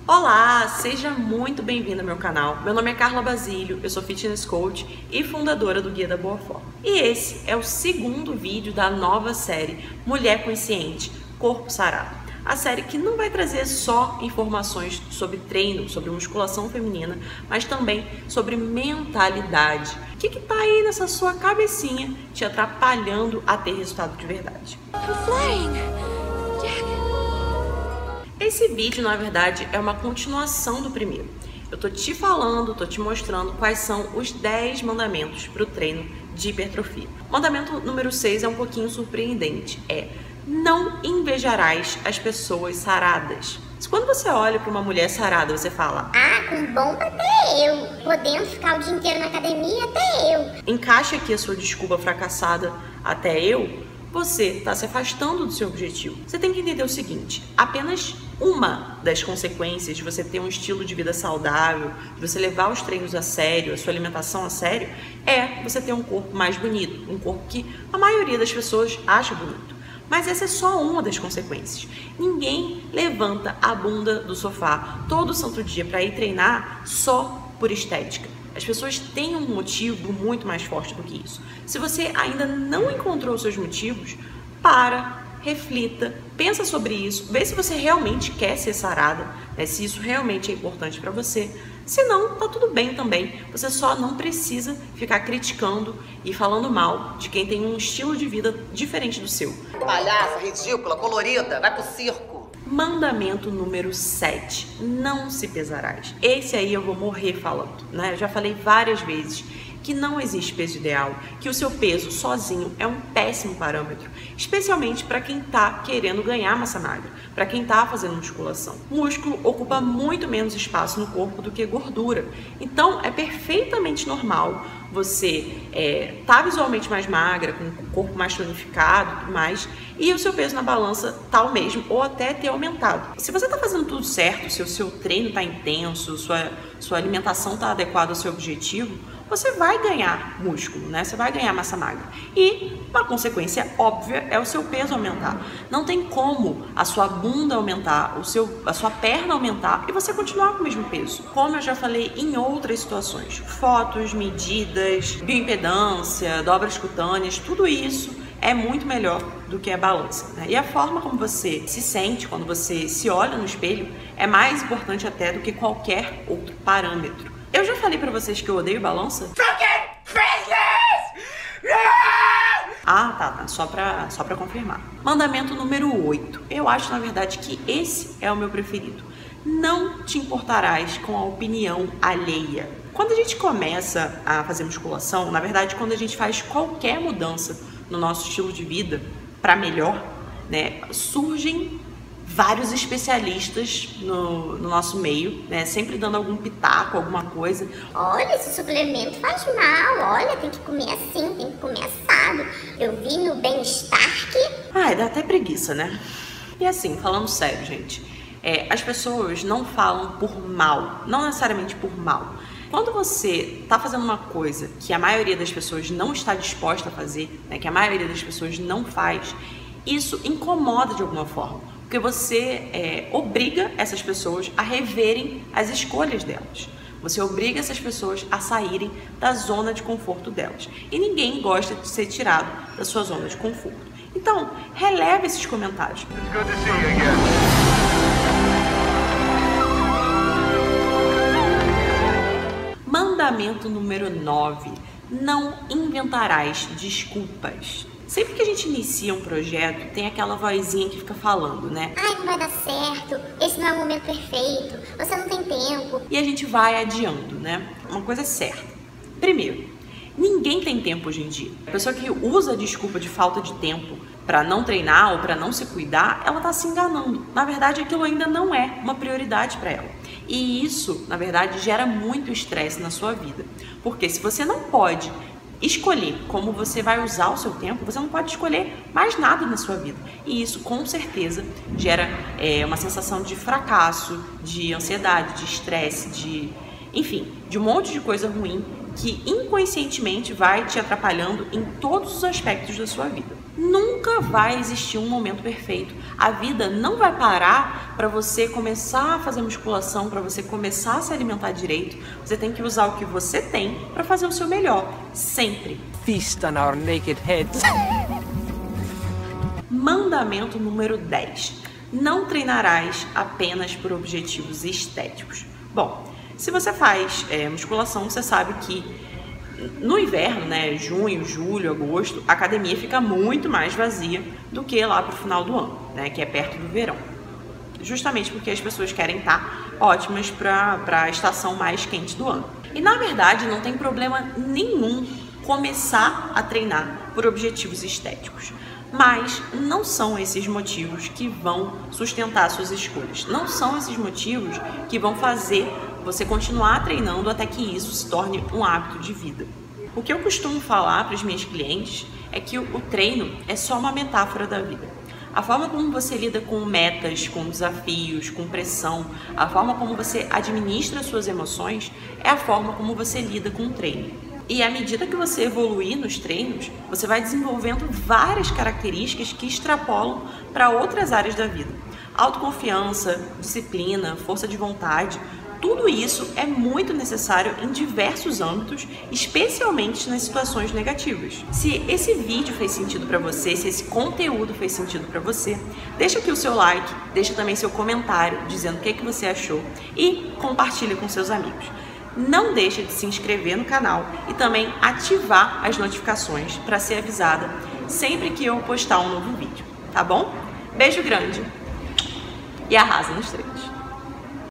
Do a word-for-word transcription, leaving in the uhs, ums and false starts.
Olá, seja muito bem-vindo ao meu canal. Meu nome é Carla Basílio, eu sou fitness coach e fundadora do Guia da Boa Forma. E esse é o segundo vídeo da nova série Mulher Consciente, Corpo Sarado. A série que não vai trazer só informações sobre treino, sobre musculação feminina, mas também sobre mentalidade. O que que tá aí nessa sua cabecinha te atrapalhando a ter resultado de verdade? I'm flying. Jack. Esse vídeo, na verdade, é uma continuação do primeiro. Eu tô te falando, tô te mostrando quais são os dez mandamentos para o treino de hipertrofia. O mandamento número seis é um pouquinho surpreendente. É: não invejarás as pessoas saradas. Quando você olha para uma mulher sarada, você fala: ah, com bomba até eu, podendo ficar o dia inteiro na academia até eu. Encaixa aqui a sua desculpa fracassada, até eu. Você está se afastando do seu objetivo. Você tem que entender o seguinte: apenas uma das consequências de você ter um estilo de vida saudável, de você levar os treinos a sério, a sua alimentação a sério, é você ter um corpo mais bonito, um corpo que a maioria das pessoas acha bonito. Mas essa é só uma das consequências. Ninguém levanta a bunda do sofá todo santo dia para ir treinar só por estética. As pessoas têm um motivo muito mais forte do que isso. Se você ainda não encontrou os seus motivos, para, reflita, pensa sobre isso, vê se você realmente quer ser sarada, né, se isso realmente é importante para você. Se não, tá tudo bem também. Você só não precisa ficar criticando e falando mal de quem tem um estilo de vida diferente do seu. Palhaça, ridícula, colorida, vai pro circo. Mandamento número sete, não se pesarás. Esse aí eu vou morrer falando, né? Eu já falei várias vezes que não existe peso ideal, que o seu peso sozinho é um péssimo parâmetro, especialmente para quem está querendo ganhar massa magra, para quem está fazendo musculação. Músculo ocupa muito menos espaço no corpo do que gordura, então é perfeitamente normal você é, tá visualmente mais magra, com o corpo mais tonificado e tudo mais, e o seu peso na balança tá o mesmo, ou até ter aumentado. Se você tá fazendo tudo certo, se o seu treino tá intenso, sua, sua alimentação tá adequada ao seu objetivo, você vai ganhar músculo, né? Você vai ganhar massa magra. E uma consequência óbvia é o seu peso aumentar. Não tem como a sua bunda aumentar, o seu, a sua perna aumentar e você continuar com o mesmo peso. Como eu já falei em outras situações, fotos, medidas, bioimpedância, dobras cutâneas, tudo isso é muito melhor do que a balança, né? E a forma como você se sente quando você se olha no espelho é mais importante até do que qualquer outro parâmetro. Eu já falei pra vocês que eu odeio balança? Ah, tá, tá. Só pra, só pra confirmar. Mandamento número oito. Eu acho, na verdade, que esse é o meu preferido. Não te importarás com a opinião alheia. Quando a gente começa a fazer musculação, na verdade, quando a gente faz qualquer mudança no nosso estilo de vida pra melhor, né, surgem vários especialistas no, no nosso meio, né? Sempre dando algum pitaco, alguma coisa. Olha, esse suplemento faz mal, olha, tem que comer assim, tem que comer assado. Eu vi no Bem-Estar que... Ai, dá até preguiça, né? E assim, falando sério, gente, é, as pessoas não falam por mal, não necessariamente por mal. Quando você tá fazendo uma coisa que a maioria das pessoas não está disposta a fazer, né, que a maioria das pessoas não faz, isso incomoda de alguma forma. Porque você é, obriga essas pessoas a reverem as escolhas delas. Você obriga essas pessoas a saírem da zona de conforto delas. E ninguém gosta de ser tirado da sua zona de conforto. Então, releve esses comentários. It's good to see you again. Mandamento número nove. Não inventarás desculpas. Sempre que a gente inicia um projeto, tem aquela vozinha que fica falando, né? ai, não vai dar certo, esse não é o momento perfeito, você não tem tempo. E a gente vai adiando, né? Uma coisa é certa. Primeiro, ninguém tem tempo hoje em dia. A pessoa que usa a desculpa de falta de tempo para não treinar ou para não se cuidar, ela tá se enganando. Na verdade, aquilo ainda não é uma prioridade para ela. E isso, na verdade, gera muito estresse na sua vida. Porque se você não pode escolher como você vai usar o seu tempo, você não pode escolher mais nada na sua vida. E isso, com certeza, gera é, uma sensação de fracasso, de ansiedade, de estresse, de, enfim, de um monte de coisa ruim que inconscientemente vai te atrapalhando em todos os aspectos da sua vida. Nunca vai existir um momento perfeito. A vida não vai parar para você começar a fazer musculação, para você começar a se alimentar direito. Você tem que usar o que você tem para fazer o seu melhor, sempre. Feast on our naked heads. Mandamento número dez. Não treinarás apenas por objetivos estéticos. Bom, se você faz é, musculação, você sabe que no inverno, né, junho, julho, agosto, a academia fica muito mais vazia do que lá para o final do ano, né, que é perto do verão. Justamente porque as pessoas querem estar ótimas para a estação mais quente do ano. E na verdade não tem problema nenhum começar a treinar por objetivos estéticos. Mas não são esses motivos que vão sustentar suas escolhas. Não são esses motivos que vão fazer você continuar treinando até que isso se torne um hábito de vida. O que eu costumo falar para os meus clientes é que o treino é só uma metáfora da vida. A forma como você lida com metas, com desafios, com pressão, a forma como você administra suas emoções é a forma como você lida com o treino. E à medida que você evoluir nos treinos, você vai desenvolvendo várias características que extrapolam para outras áreas da vida. Autoconfiança, disciplina, força de vontade, tudo isso é muito necessário em diversos âmbitos, especialmente nas situações negativas. Se esse vídeo fez sentido para você, se esse conteúdo fez sentido para você, deixa aqui o seu like, deixa também seu comentário dizendo o que, é que você achou e compartilha com seus amigos. Não deixe de se inscrever no canal e também ativar as notificações para ser avisada sempre que eu postar um novo vídeo, tá bom? Beijo grande e arrasa nos treinos!